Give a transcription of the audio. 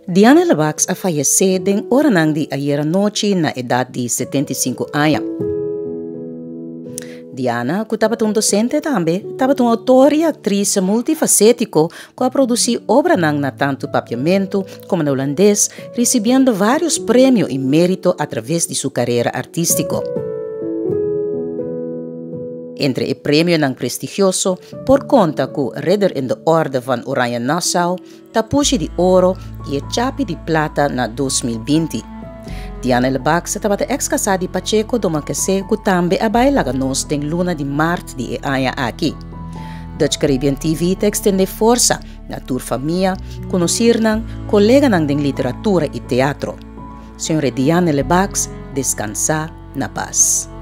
Diana Labax a fallecer den oranang di ayer noche na edad de 75 anos. Diana, que estava um docente também, estava uma autora e atriz multifacético que a produzir obras na tanto papiamento como no holandês, recebendo vários prêmios e mérito através de sua carreira artística. Entre o prêmio nang prestigioso, por conta que o Ridder in de Orde van Oranje Nassau, Tapushi de Ouro e o Chapi de Plata na 2020. Diana Labax estava ex-casada de Pacheco do Macacé, que também a bailaga nos tem luna de Marte de Aya aqui. Dutch Caribbean TV te extende força na tua família, conhecer nang colega nang de literatura e teatro. Senhora Diana Labax, descansa na paz.